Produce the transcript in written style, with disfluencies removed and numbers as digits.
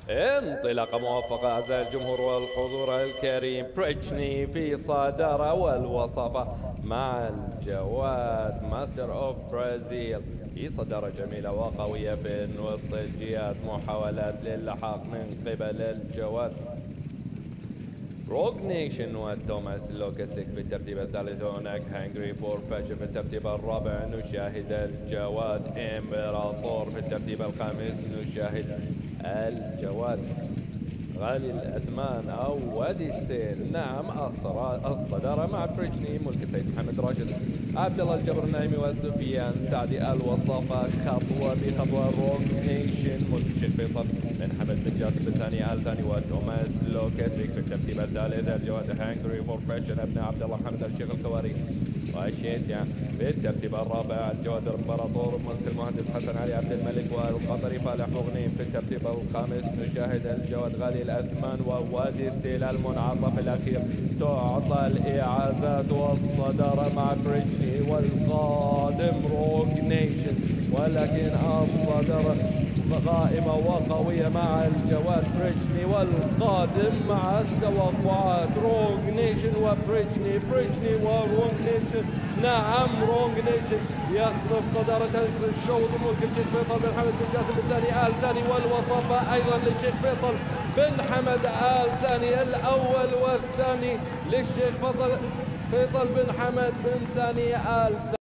انطلاقة موفقة أعزائي الجمهور والحضور الكريم. بريتشني في صدارة والوصفة مع الجواد ماستر اوف برازيل في صدارة جميلة وقوية في وسط الجهات. محاولات للحاق من قبل الجواد روج نيشن وتوماس لوكاسيك في الترتيب الثالث. هناك هانجري فور فاشن في الترتيب الرابع. نشاهد الجواد امبراطور في الترتيب الخامس. نشاهد الجواد غالي الأثمان أو وادي السيل. نعم الصدارة مع بريتشني ملك سيد محمد راشد عبد الله الجبر النعيمي وسفيان سعدي. الوصافة خطوة بخطوة روج نيشن ملك الشيخ فيصل بن حمد بن جاسم الثاني الثاني وتوماس لوكاسيك في الترتيب الثالث. الجواد هانجري فور فاشن ابن عبد الله محمد الشيخ الكواري وشيتيا في الترتيب الرابع. الجواد الامبراطور ملك المهندس حسن علي عبد الملك والقطري فالح مغنيم في الترتيب الخامس. نشاهد الجواد غالي الأثمان ووادي السيل المنعطف الأخير. تعطى الإعازات والصدارة مع بريتشني والقادم روج نيشن، ولكن الصدارة قائمة وقوية مع الجواد بريتشني والقادم مع التوقعات روج نيشن وبريتشني. بريتشني وروج نيشن. نعم روج نيشن يخطف صدارة الشوط ملك الشيخ فيصل بن حمد بن جاسم الثاني الثاني والوصفة أيضا للشيخ فيصل بن حمد الثاني. الأول والثاني للشيخ فيصل بن حمد بن ثاني الثاني.